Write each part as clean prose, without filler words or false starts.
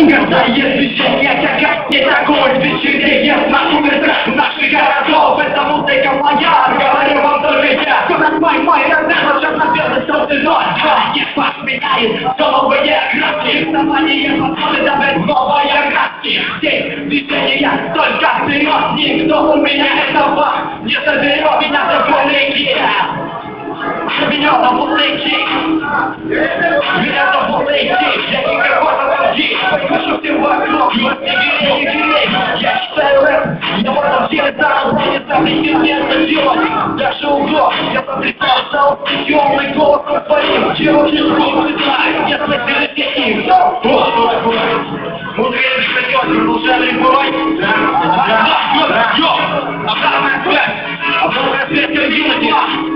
Угасает движение, как не такой вечеринки. На улицах наших городов, это музыка моя. Говорю вам только я, кто мой разряд, черно-белый солнце ноль. Не посменяет новые краски, вставание подходит, давай новая краски. Здесь движение только вперед, никто у меня этого не заберет. Меня такой меня зовут Лейки, меня зовут Лейки, я не какой-то других, покажу всем вокруг, не грей, я читаю рэп, я в этом деле там, я не запретил мне это делать, даже угроз, я потрясался, темный голос твоим, чего не знаю, я слышал их, мудрее придет, продолжали бывать, обратная связь комьюнити.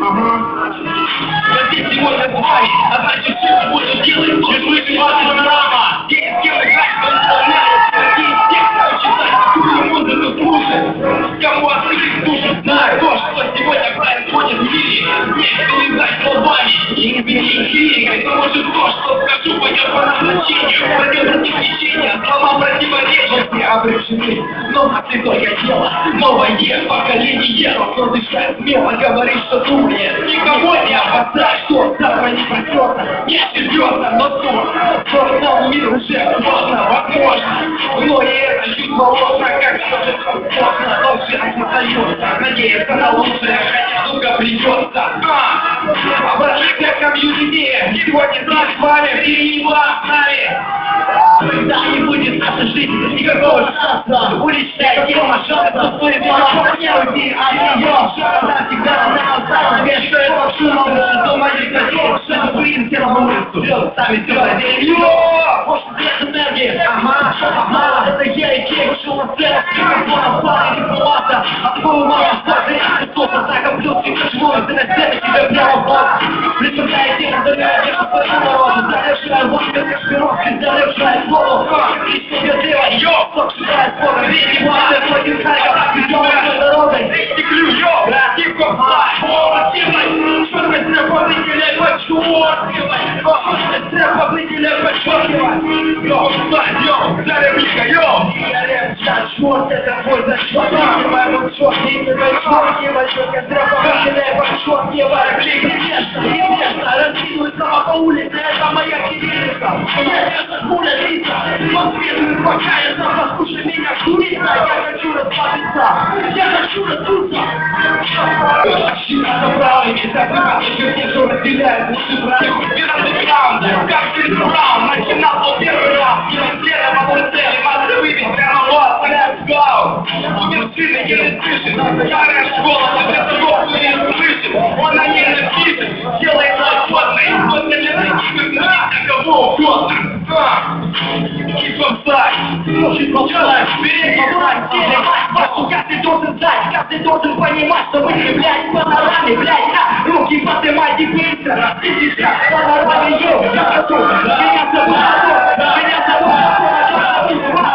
Я здесь сегодня бывает, а значит все буду делать, чуть выше ваша драма. Здесь с кем играть, кто исполняет, какие тексты читать, какую музыку слушать, кому открыть душу, знаю то, что сегодня происходит в мире. Нет, повязать словами, не переигрывай, это может то, что скажу, пойдет по назначению, пойдет противлечение, слова противоречия обречены, но на святое дело, новое поколение, кто дышать смело, говорит, что думает, никого не опасай, что завтра не придется, не серьезно, но то нам мир уже сложно, возможно, но и это чувство ложно, как все сложно, но все остается, надеяться на лучшее, хотя долго придется. Обратите комьюнити, сегодня с вами, и его с нами. Когда не будет наша жизнь, никакого шанса, уличная тема, шанса, стоит слова, не уйти от нее, она всегда на нас, без что это шумом, дома не хотел, что это принципе на улицу, сами все проверим. Может, без энергии, ага, это я и Кей, шел на сцену, микрофоном, парень, дипломата, от твоего мама, смотри, кто-то так облюдки, почему ты на сцене тебе прямо в бок, представляете, разоряю, я свою народу, залежная лодка, кашпировки, залежная слово, лично без дела, йо, сок считает слово, видимо, это один хайгов, идем одной дорогой, стеклю, йо, хип-хоп, активность, что ты стрэп-побрителей подчеркивай, стрэп-побрителей подчеркивай, йо, заребника, йо, зачет, это твой зачет, подчеркивай, подчеркивай, стрэп-побрителей подчеркивай, конечно, раскидывай сама по улице, это моя кириллица, я пуля лица, подсветует покаяться, послушай меня, курица, я хочу расслабиться, я хочу раздуться. Щита правыми, так и что разделяет лучше правых. Пиратный раунд, как перед раунд, начинал был первый раунд, демонстрировал мой цели, массы выбить прямо вот, let's go. Суперсильный еле слышит, старая школа, но без того не слышит, он на ней напишет, делает свободный, он не для таких, как кого угодно. Берег молчать, теле, мать, каждый должен знать, каждый должен понимать, что мы не, блядь, панораме, блядь, руки поднимайте быстро, ты сейчас панораме, йоу, я хочу, меня зовут Антон, меня зовут Антон,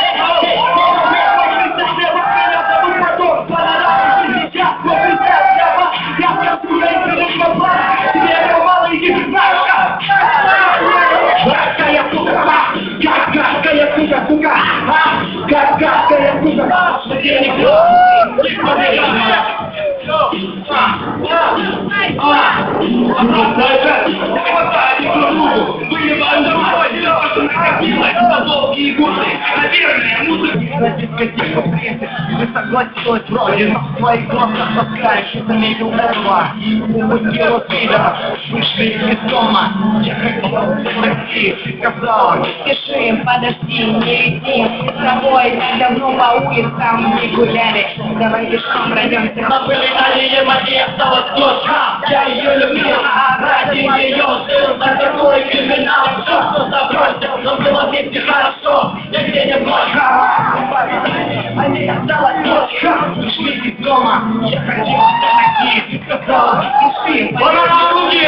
долгие годы, наверное, музыка. Вы согласилась вроде, но в своих глазах таскаешь, это не этого. Умутила пидор, вышли из дома. Я хотел такси, сказал, спешим, подожди, не иди с тобой, давно по улицам не гуляли. Давай пешком пройдемся. На пеленалье моей осталась дочь. Я ее любил, ради ее жил. На такой криминал, все, что забросил, но было вместе хорошо. Я где не вновь. А не осталась дочь. Вышли из дома. Я хотел такси, сказал, спешим. Пора на руки!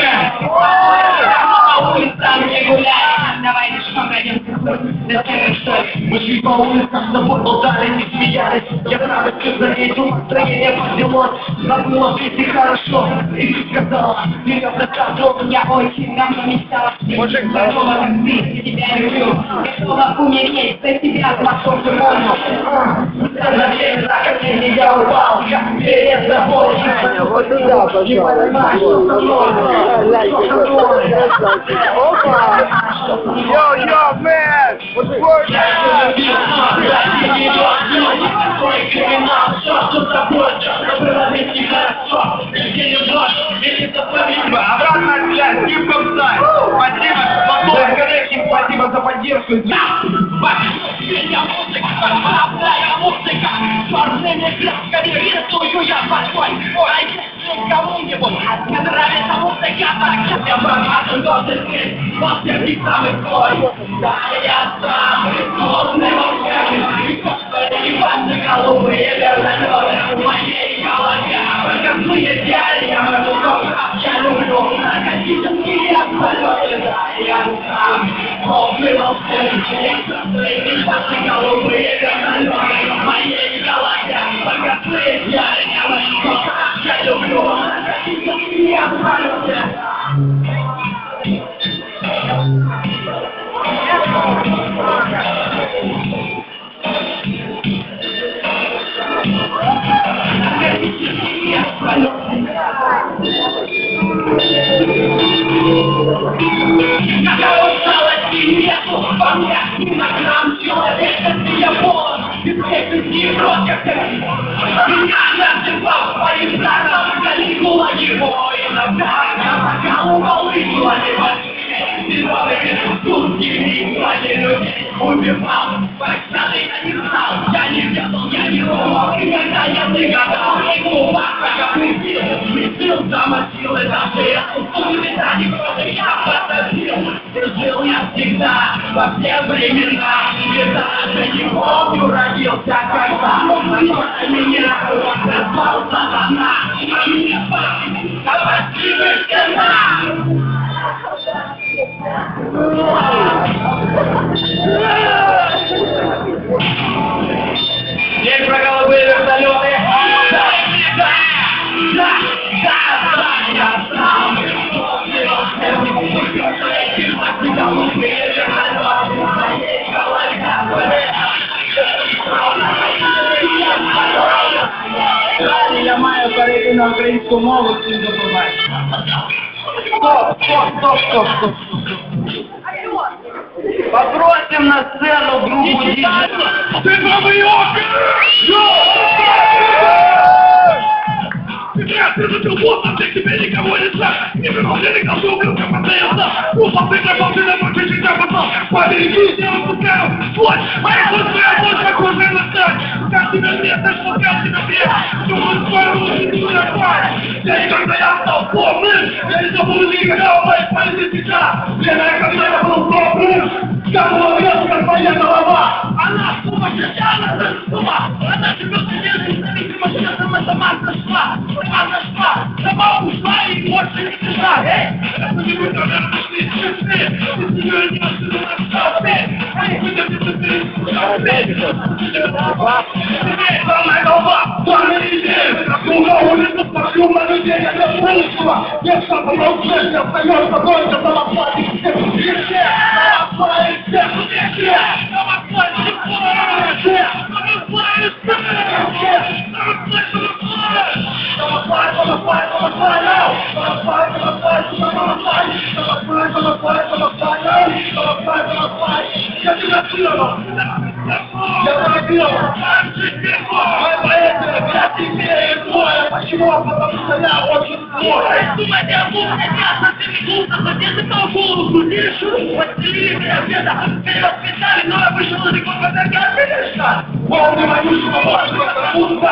По улицам не гуляли. Давай пешком пройдемся. Мы шли по улицам, с тобой болтали, не смеялись. Я правый ты заметил, настроение поднялось. Забыла песни хорошо, и ты сказала, ее просказывал, меня очень давно мечтала. Мужик, здорово, как ты, я тебя люблю. Готова умереть, за тебя насколько можно. Заверено, как я упал, как перед тобой. Вот туда, пожалуйста. Опа! Yo, man! What's the word? Обратно взгляд, гибком стать. Спасибо, Батон Коннектинг, спасибо за поддержку. Музыка, черными красками рисую я большой. Ой, если кому-нибудь не нравится музыка, так я богатый должен быть. Вот я не самый твой. Да, я самый сложный волшебник. И ваши голубые вертолеты в моей голове. Косые деревья, я люблю наркотические полеты. Да, я сам сложный волшебник. И ваши голубые вертолеты в моей голове. Косые деревья, я люблю наркотические полеты. Когда усталости нету во мне, ни на грамм человека я полон, без этих против меня называл своим братом, Калигула его иногда накалывал и гладил. Сутки ради людей убивал, пощады я не знал, я не ведал, я не думал, и когда я загадал, ему как месил замочил, и даже эту сумму ради крови я потопил. Жил я всегда, во все времена, и даже не помню, родился когда, но меня назвал сатана, а меня спасибо всегда. Здесь про голубые вертолеты. Я сам голубые вертолеты в моей голове. Я маю перейти на українську мову, всім допомагати. Стоп. Попросим на сцену группу диджеев. Ты пробьёшь! Ты жутил босса, где тебе никого не знать. Не вынужденный колдунком, как постоянно. Ты победы на ночь, тебя потом. Побереги, я выпускаю свой. А я твоя ночь, как уже настать. Как тебя нет, ты смотрел тебя вверх. Думаю, твою лучше не закрывай. Я никогда я стал помнишь. Я не забуду никогда умереть полететь сейчас. Время, когда я был добрым. Как было вес, как моя голова. Она сумасшедшая, она сума. Она живет в независимости, она сама зашла. Сама ушла и больше не пришла. Эй, это не вы, наверное, пришли честные. Ты себя не отсюда нашел. Эй, выдержите ты. Самая голова, самая идея. Как дуга улица, спорю на людей, это будущего. Нет, что помолчать, остается только самоплатить. Все, самоплатить, все. Самоплатить, я тебя съела! Я пробила! Моя поэзия, я тебе твоя! Почему? Потому что я очень твоя! Думай, я буду мясо, ты не глупо, где ты того голову крутишь? Подстелили меня где-то, перевоспитали, но я вышел из рекорда, когда я перешла! Волны вонючего важного, потому что...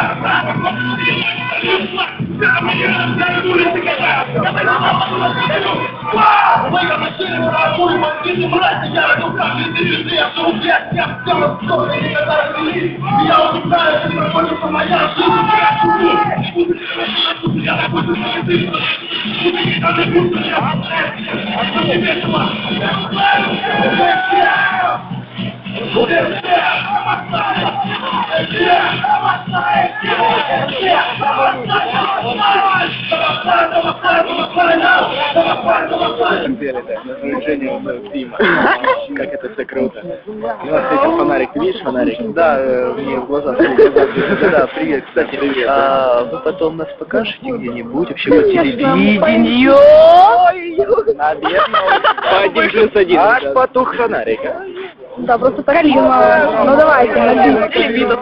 Я не улицы катаю! Я пойду на улицу! Вы коночили правую, бандиты, братья, я родил каждый день, я все убьять, я все раскрою, и никогда развели. Я убегаю, что проходится моя жизнь. Я такой же магазин. Буду никогда не буду, я не весело. Будет всех! деле, да, на завершение фильма. Как это все круто. У нас светил фонарик, ты видишь фонарик? Да, мне в глаза. Да, привет, кстати, привет. А вы потом нас покажете где-нибудь, вообще по телевидению? Наверное. По 1+1. Аж потух фонарик, а? Да, просто пролью мало. Ну давайте, надеюсь.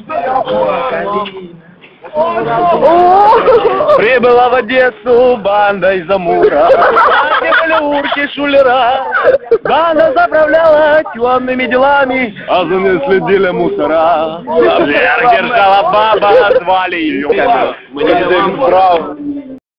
Прибыла в Одессу банда из Амура. Где были урки, шулера. Банда заправляла темными делами, а за ней следили мусора. Держала баба, звали ее. Мы не даем прав.